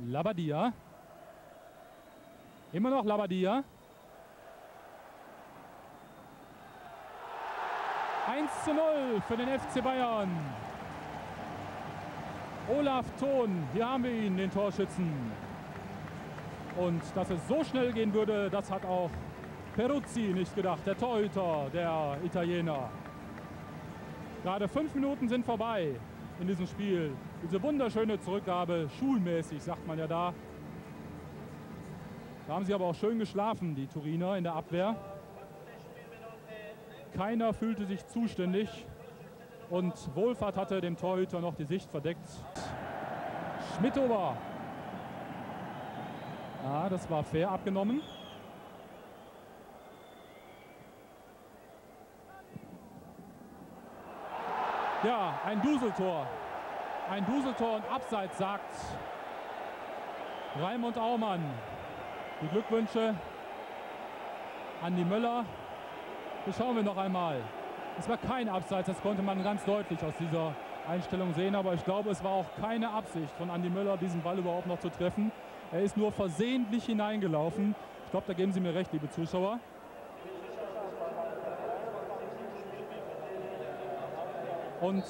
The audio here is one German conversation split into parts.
Labadia. Immer noch Labadia. 1:0 für den FC Bayern. Olaf Thon, hier haben wir ihn, den Torschützen. Und dass es so schnell gehen würde, das hat auch Peruzzi nicht gedacht, der Torhüter der Italiener. Gerade 5 Minuten sind vorbei in diesem Spiel. Diese wunderschöne Zurückgabe, schulmäßig sagt man ja da. Da haben sie aber auch schön geschlafen, die Turiner in der Abwehr. Keiner fühlte sich zuständig und Wohlfahrt hatte dem Torhüter noch die Sicht verdeckt. Schmidtover. Ja, das war fair abgenommen. Ja, ein Duseltor. Ein Duseltor und Abseits, sagt Raimund Aumann. Die Glückwünsche an die Möller. Das schauen wir noch einmal. Es war kein Abseits, das konnte man ganz deutlich aus dieser Einstellung sehen. Aber ich glaube, es war auch keine Absicht von Andi Möller, diesen Ball überhaupt noch zu treffen. Er ist nur versehentlich hineingelaufen. Ich glaube, da geben Sie mir recht, liebe Zuschauer. Und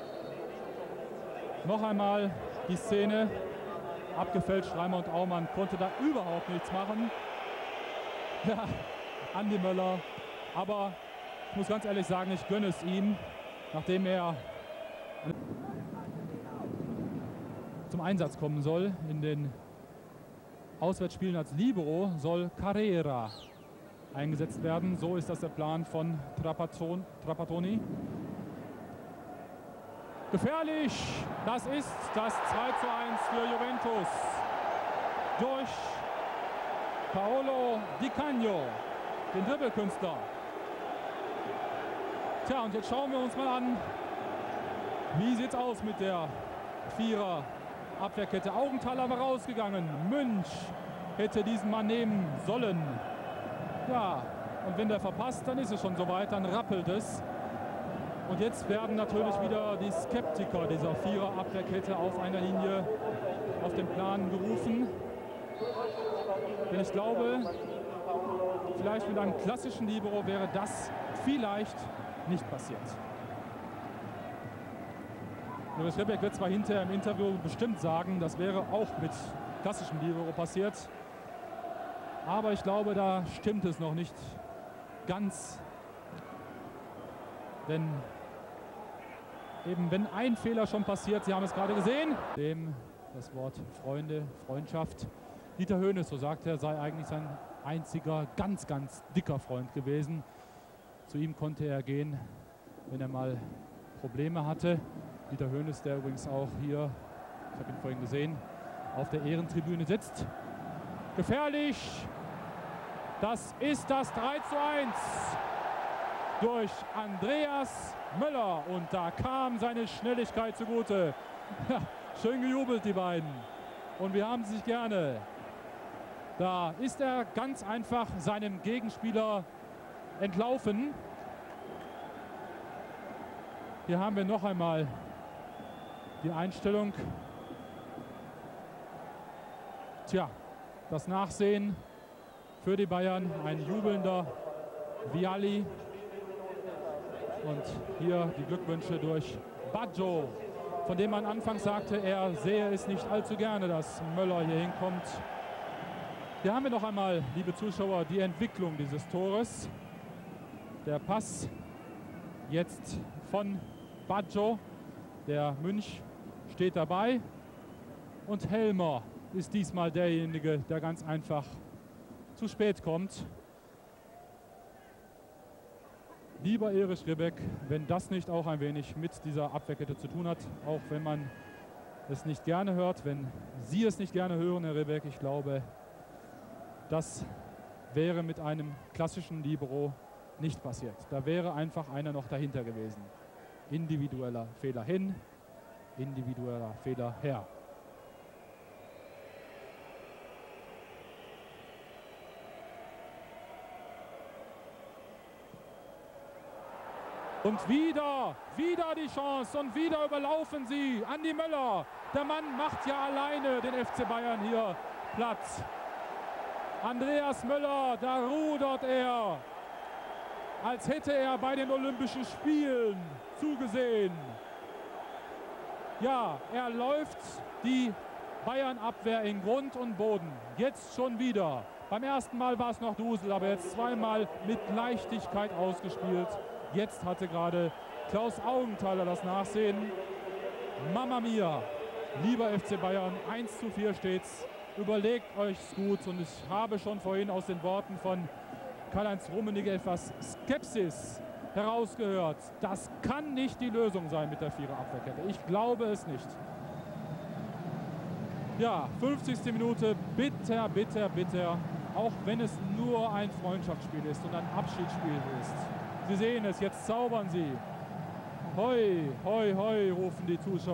noch einmal die Szene. Abgefälscht, Raimund Aumann konnte da überhaupt nichts machen. Ja, Andi Möller. Aber ich muss ganz ehrlich sagen, ich gönne es ihm, nachdem er zum Einsatz kommen soll. In den Auswärtsspielen als Libero soll Carrera eingesetzt werden. So ist das der Plan von Trapattoni. Gefährlich! Das ist das 2:1 für Juventus. Durch Paolo Di Canio, den Dribbelkünstler. Tja, und jetzt schauen wir uns mal an, wie sieht es aus mit der Vierer-Abwehrkette. Augenthaler war rausgegangen. Münch hätte diesen Mann nehmen sollen. Ja, und wenn der verpasst, dann ist es schon soweit, dann rappelt es. Und jetzt werden natürlich wieder die Skeptiker dieser Vierer-Abwehrkette auf einer Linie auf den Plan gerufen. Denn ich glaube, vielleicht mit einem klassischen Libero wäre das vielleicht nicht passiert. Loris Ribbeck wird zwar hinterher im Interview bestimmt sagen, das wäre auch mit klassischem Libero passiert. Aber ich glaube, da stimmt es noch nicht ganz. Denn eben wenn ein Fehler schon passiert, Sie haben es gerade gesehen, dem das Wort Freunde, Freundschaft. Dieter Hoeneß, so sagt er, sei eigentlich sein einziger ganz, ganz dicker Freund gewesen. Zu ihm konnte er gehen, wenn er mal Probleme hatte. Dieter Hoeneß, der übrigens auch hier, ich habe ihn vorhin gesehen, auf der Ehrentribüne sitzt. Gefährlich! Das ist das 3:1 durch Andreas Möller. Und da kam seine Schnelligkeit zugute. Ja, schön gejubelt, die beiden. Und wir haben sie sich gerne. Da ist er ganz einfach seinem Gegenspieler entlaufen. Hier haben wir noch einmal die Einstellung. Tja, das Nachsehen für die Bayern. Ein jubelnder Vialli. Und hier die Glückwünsche durch Baggio, von dem man anfangs sagte, er sehe es nicht allzu gerne, dass Möller hier hinkommt. Hier haben wir noch einmal, liebe Zuschauer, die Entwicklung dieses Tores. Der Pass jetzt von Baggio. Der Münch steht dabei. Und Helmer ist diesmal derjenige, der ganz einfach zu spät kommt. Lieber Erich Ribbeck, wenn das nicht auch ein wenig mit dieser Abwehrkette zu tun hat, auch wenn man es nicht gerne hört, wenn Sie es nicht gerne hören, Herr Ribbeck, ich glaube, das wäre mit einem klassischen Libero nicht passiert. Da wäre einfach einer noch dahinter gewesen. Individueller Fehler hin, individueller Fehler her. Und wieder die Chance und wieder überlaufen sie Andi Möller. Der Mann macht ja alleine den FC Bayern hier platt. Andreas Möller, da rudert er, als hätte er bei den Olympischen Spielen zugesehen. Ja, er läuft die Bayern-Abwehr in Grund und Boden. Jetzt schon wieder. Beim ersten Mal war es noch Dusel, aber jetzt zweimal mit Leichtigkeit ausgespielt. Jetzt hatte gerade Klaus Augenthaler das Nachsehen. Mamma mia, lieber FC Bayern, 1:4 steht's. Überlegt euch's gut, und ich habe schon vorhin aus den Worten von Karl-Heinz Rummenigge etwas Skepsis herausgehört. Das kann nicht die Lösung sein mit der Vierer-Abwehrkette. Ich glaube es nicht. Ja, 50. Minute, bitter, bitter, bitter. Auch wenn es nur ein Freundschaftsspiel ist und ein Abschiedsspiel ist. Sie sehen es, jetzt zaubern sie. Hoi, hoi, hoi, rufen die Zuschauer.